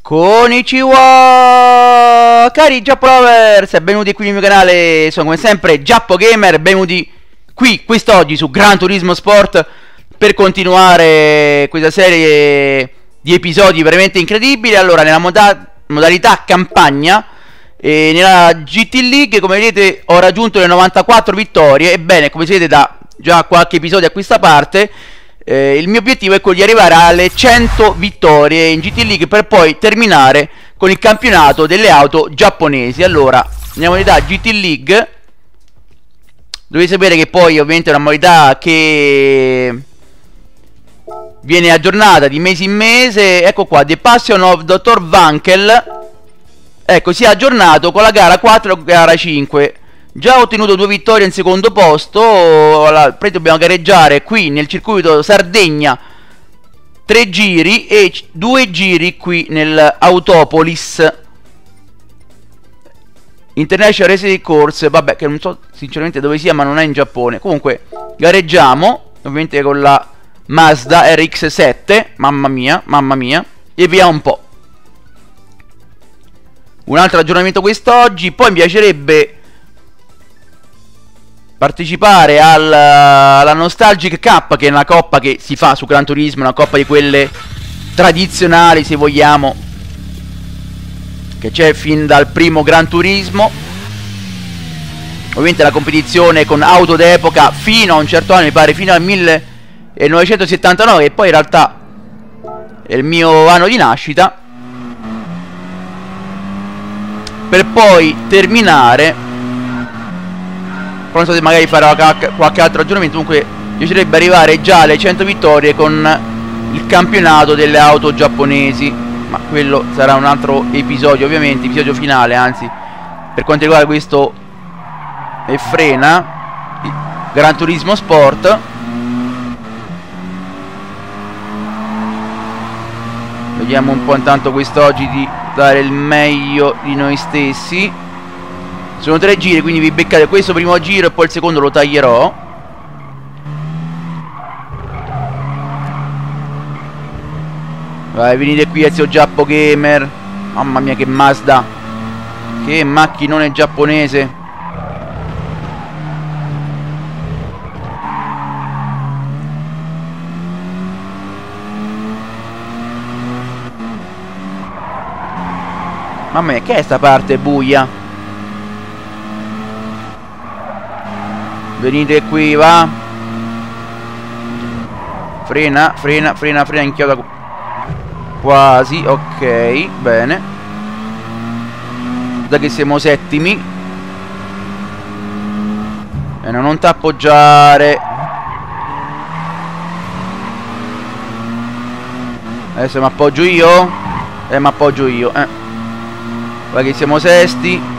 Konnichiwa cari Giappolovers e benvenuti qui nel mio canale. Sono come sempre Giappo Gamer. Benvenuti qui quest'oggi su Gran Turismo Sport per continuare questa serie di episodi veramente incredibili. Allora, nella modalità campagna e nella GT League, come vedete, ho raggiunto le 94 vittorie. Ebbene, come vedete da già qualche episodio a questa parte, il mio obiettivo è quello di arrivare alle 100 vittorie in GT League per poi terminare con il campionato delle auto giapponesi. Allora, nella modalità GT League dovete sapere che poi ovviamente è una modalità che viene aggiornata di mese in mese. Ecco qua, The Passion of Dr. Wankel. Ecco, si è aggiornato con la gara 4 e gara 5. Già ho ottenuto 2 vittorie in secondo posto. Dobbiamo gareggiare qui nel circuito Sardegna 3 giri e 2 giri qui nell'Autopolis International Racing Course. Vabbè, che non so sinceramente dove sia, ma non è in Giappone. Comunque gareggiamo ovviamente con la Mazda RX-7. Mamma mia, mamma mia. E vediamo un po'. Un altro aggiornamento quest'oggi. Poi mi piacerebbe partecipare alla Nostalgic Cup, che è una coppa che si fa su Gran Turismo, una coppa di quelle tradizionali, se vogliamo, che c'è fin dal primo Gran Turismo. Ovviamente la competizione con auto d'epoca fino a un certo anno, mi pare fino al 1979, e poi in realtà è il mio anno di nascita, per poi terminare. Non so se magari farò qualche altro aggiornamento. Comunque mi piacerebbe arrivare già alle 100 vittorie con il campionato delle auto giapponesi, ma quello sarà un altro episodio, ovviamente, episodio finale, anzi, per quanto riguarda questo e frena Gran Turismo Sport. Vediamo un po' intanto quest'oggi di dare il meglio di noi stessi. Sono 3 giri, quindi vi beccate questo primo giro e poi il secondo lo taglierò. Vai, venite qui a zio Giappo Gamer. Mamma mia, che Mazda, che macchinone giapponese. Mamma mia, che è sta parte buia? Venite qui, va. Frena, frena, frena, frena, inchioda. Quasi, ok, bene. Da che siamo settimi. E non t'appoggiare. Adesso mi appoggio io. Mi appoggio io, Da che siamo sesti.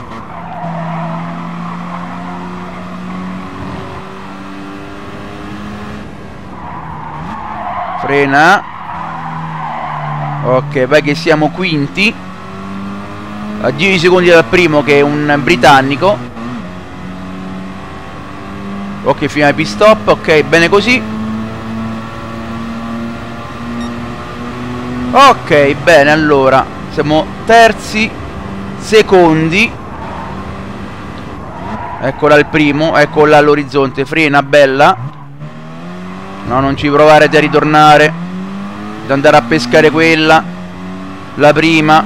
Frena. Ok, vai che siamo quinti, a 10 secondi dal primo, che è un britannico. Ok, fino al pit stop. Ok, bene così. Ok, bene, allora siamo terzi, secondi. Eccola il primo, eccola all'orizzonte. Frena, bella. No, non ci provare a ritornare, ad andare a pescare quella, la prima.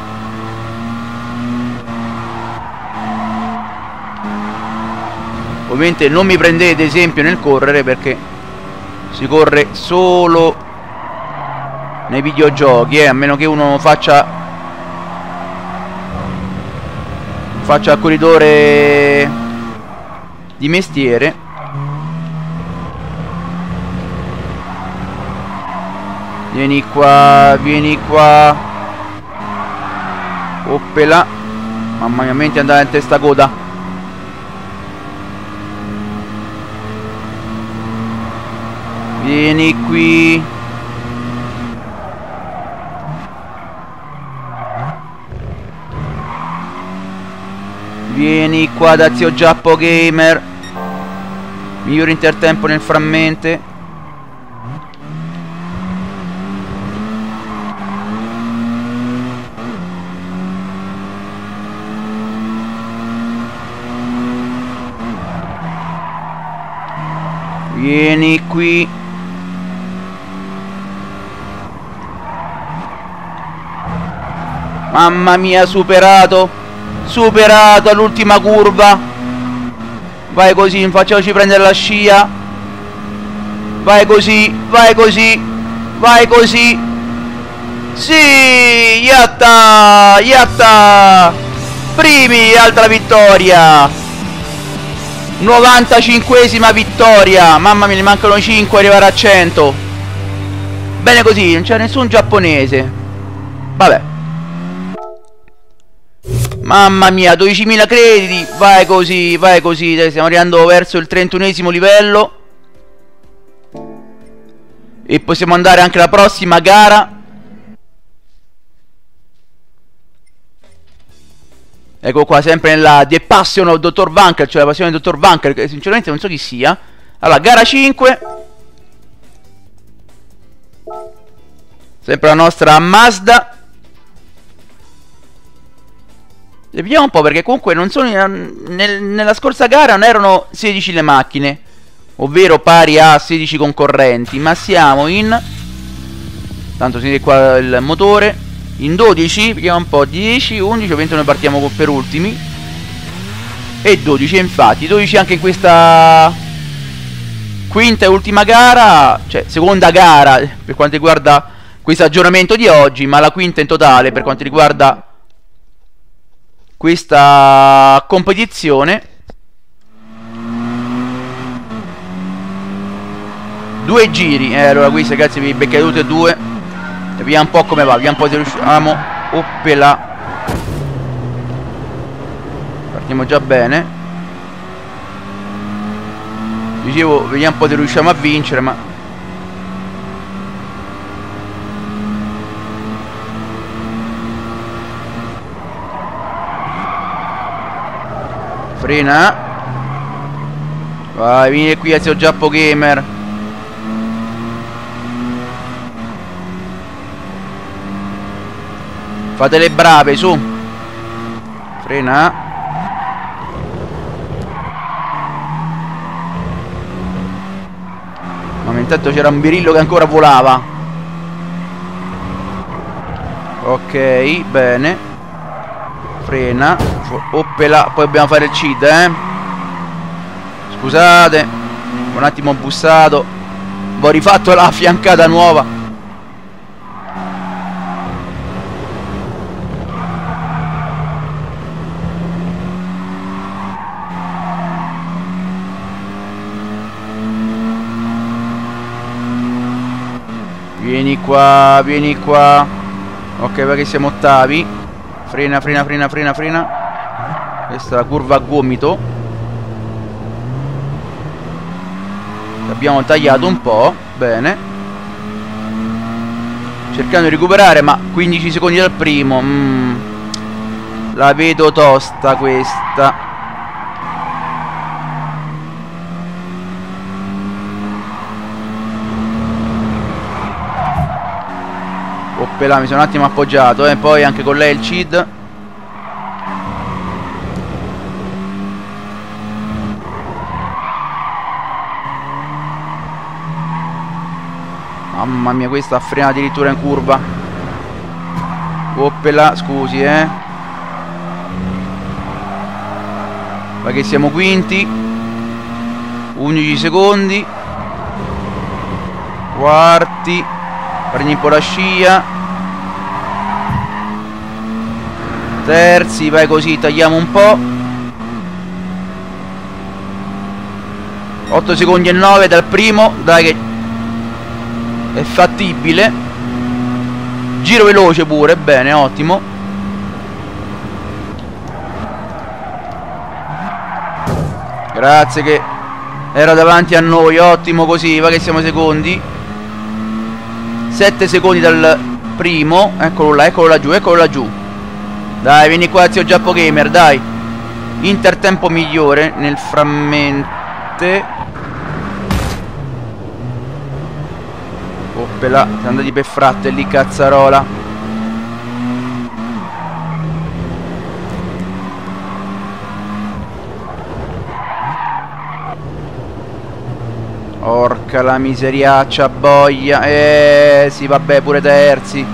Ovviamente non mi prendete esempio nel correre, perché si corre solo nei videogiochi, a meno che uno faccia il corridore di mestiere. Vieni qua, vieni qua. Oppela. Mamma mia, mente andare in testa coda. Vieni qui. Vieni qua da zio Giappo Gamer. Migliore intertempo nel frammento. Vieni qui. Mamma mia, superato. Superato all'ultima curva. Vai così, facciamoci prendere la scia. Vai così, vai così, vai così. Sì, yatta, yatta. Primi, altra vittoria. 95esima vittoria. Mamma mia, ne mancano 5 per arrivare a 100. Bene così, non c'è nessun giapponese. Vabbè. Mamma mia, 12.000 crediti. Vai così, vai così. Stiamo arrivando verso il 31esimo livello. E possiamo andare anche alla prossima gara. Ecco qua, sempre nella The Passion of Dr. Vanker, cioè la passione del Dr. Vanker, che sinceramente non so chi sia. Allora, gara 5. Sempre la nostra Mazda. E vediamo un po', perché comunque non sono nella scorsa gara non erano 16 le macchine, ovvero pari a 16 concorrenti, ma siamo in... Tanto si vede qua il motore. In 12, vediamo un po', 10, 11, ovviamente noi partiamo per ultimi. E 12, infatti, 12 anche in questa quinta e ultima gara, cioè seconda gara per quanto riguarda questo aggiornamento di oggi, ma la quinta in totale per quanto riguarda questa competizione. 2 giri, allora questi ragazzi vi beccate tutti e due. E vediamo un po' come va, vediamo un po' se riusciamo. Oppela. Partiamo già bene. Dicevo, vediamo un po' se riusciamo a vincere, ma... Frena. Vai, vieni qui, Ezio Giappo Gamer. Fate le brave, su. Frena. Ma intanto c'era un birillo che ancora volava. Ok, bene. Frena. Oppela. Poi dobbiamo fare il cheat, Scusate, un attimo ho bussato. Ho rifatto la fiancata nuova. Vieni qua, vieni qua. Ok, perché siamo ottavi. Frena, frena, frena, frena, frena. Questa è la curva a gomito. Abbiamo tagliato un po'. Bene. Cercando di recuperare, ma 15 secondi dal primo. La vedo tosta questa. Oppela, mi sono un attimo appoggiato, poi anche con lei il CID. Mamma mia, questa ha frenato addirittura in curva. Oppela, scusi, Ma che siamo quinti. 11 secondi. Quarti. Prendi un po' la scia. Terzi, vai così, tagliamo un po'. 8 secondi e 9 dal primo. Dai che è fattibile. Giro veloce pure, bene, ottimo. Grazie che era davanti a noi, ottimo così, va che siamo secondi. 7 secondi dal primo. Eccolo là, eccolo laggiù, eccolo laggiù. Dai, vieni qua, zio Giappo Gamer, dai. Intertempo migliore nel frammento. Oppela, siamo andati per fratte lì, cazzarola. Porca la miseriaccia boia. Sì, vabbè, pure terzi.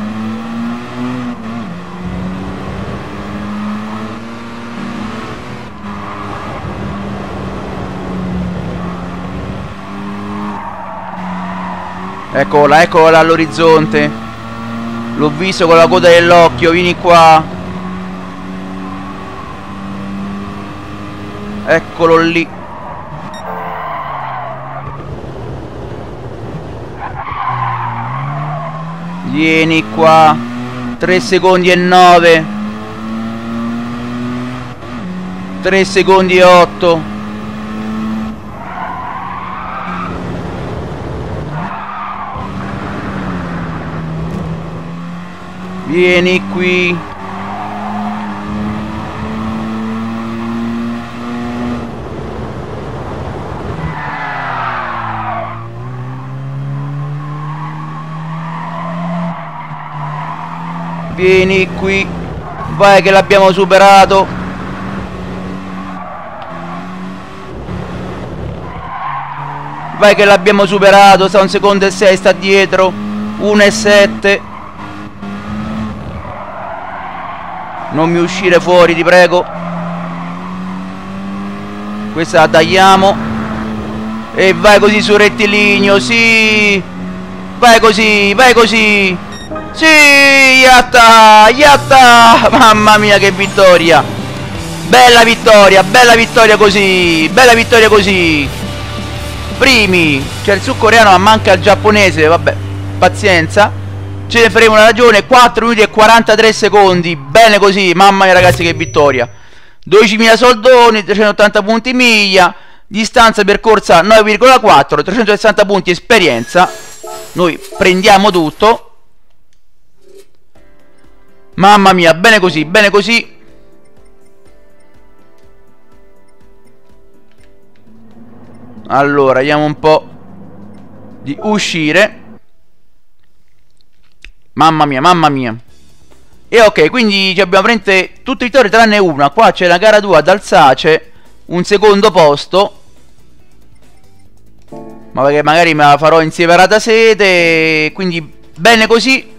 Eccola, eccola all'orizzonte. L'ho visto con la coda dell'occhio, vieni qua. Eccolo lì. Vieni qua. 3 secondi e 9. 3 secondi e 8. Vieni qui. Vieni qui. Vai che l'abbiamo superato. Vai che l'abbiamo superato. Sta 1 secondo e 6, sta dietro. 1 e 7. Non mi uscire fuori, ti prego. Questa la tagliamo. E vai così sul rettilineo, sì. Vai così, vai così. Sì, yatta, yatta. Mamma mia che vittoria. Bella vittoria così. Bella vittoria così. Primi. C'è il sudcoreano ma manca il giapponese. Vabbè, pazienza. Ce ne faremo una ragione. 4 minuti e 43 secondi. Bene così, mamma mia ragazzi che vittoria. 12.000 soldoni, 380 punti miglia. Distanza percorsa 9,4. 360 punti esperienza. Noi prendiamo tutto. Mamma mia, bene così, bene così. Allora, vediamo un po' di uscire. Mamma mia, mamma mia. E ok, quindi abbiamo praticamente tutte vittorie tranne una. Qua c'è la gara 2 ad Alsace, un secondo posto. Ma perché magari me la farò in separata sede. Quindi bene così.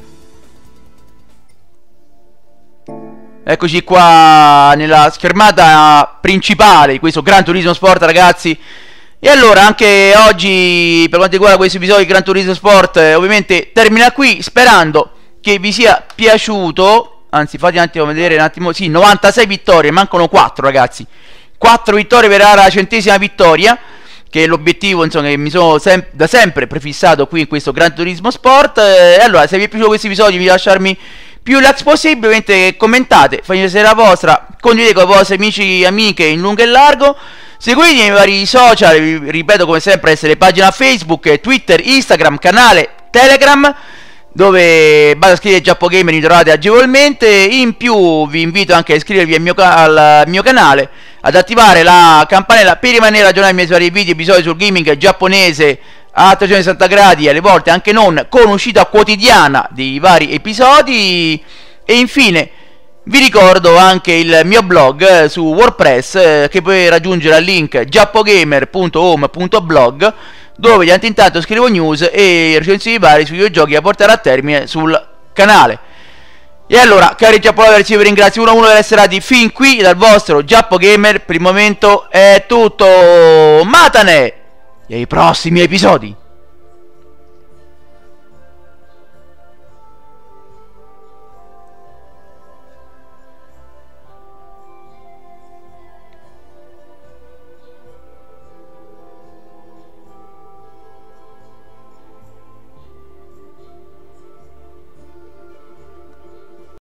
Eccoci qua nella schermata principale di questo Gran Turismo Sport, ragazzi. E allora anche oggi, per quanto riguarda questo episodio di Gran Turismo Sport, ovviamente termina qui, sperando che vi sia piaciuto. Anzi, fate un attimo vedere un attimo. Sì, 96 vittorie, mancano 4 ragazzi. 4 vittorie per la 100ª vittoria, che è l'obiettivo, insomma, che mi sono da sempre prefissato qui in questo Gran Turismo Sport. E allora, se vi è piaciuto questo episodio, vi lasciarmi più likes possibile, ovviamente commentate, fate sapere la vostra, condividete con i vostri amici e amiche in lungo e largo. Seguitemi nei vari social, vi ripeto come sempre essere pagina Facebook, Twitter, Instagram, canale Telegram, dove basta scrivere GiappoGamer, mi trovate agevolmente. In più vi invito anche a iscrivervi al mio canale, ad attivare la campanella per rimanere aggiornati ai miei vari video, episodi sul gaming giapponese a 360 gradi, alle volte anche non, con uscita quotidiana dei vari episodi. E infine vi ricordo anche il mio blog su WordPress, che puoi raggiungere al link giappogamer.home.blog, dove di tanto in tanto scrivo news e recensioni vari sui videogiochi da portare a termine sul canale. E allora, cari Giappolovers, io vi ringrazio uno a uno per essere stati fin qui dal vostro GiappoGamer. Per il momento è tutto, Matane! E ai prossimi episodi!